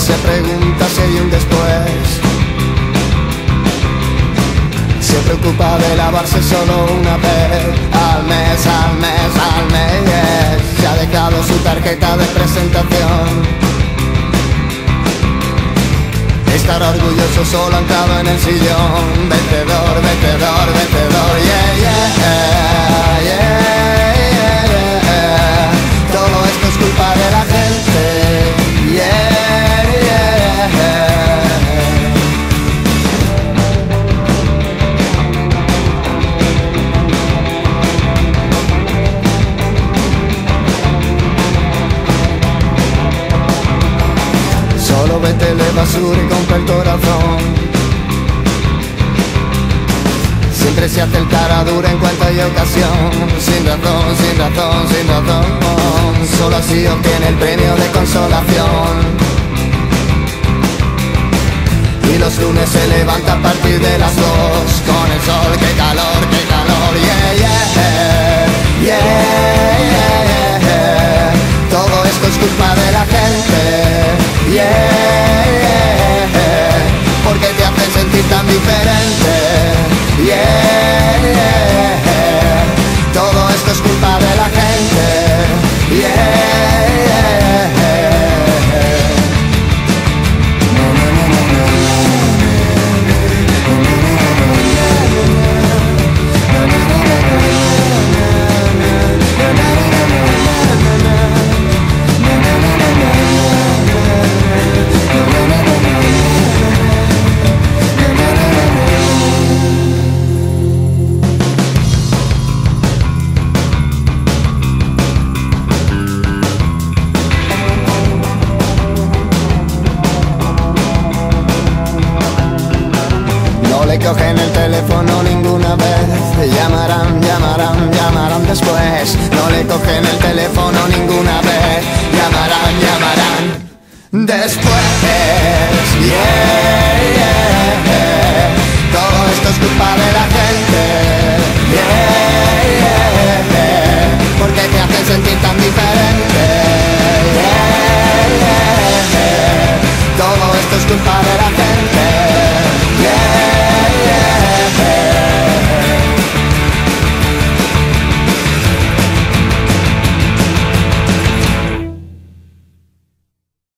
se pregunta si hay un después. Se preocupa de lavarse solo una vez al mes. Se ha dejado su tarjeta de presentación. Estará orgulloso solo anclado en el sillón. Vencedor, vencedor, vencedor, yeah, yeah, yeah, yeah. Todo esto es culpa de la gente, yeah, yeah. Solo vete de basura y compra el corazón. Siempre se hace el cara dura en cuanto hay ocasión. Sin razón, sin razón, sin razón. Solo así obtiene el premio de consolación. Y los lunes se levanta a partir de las 2 con el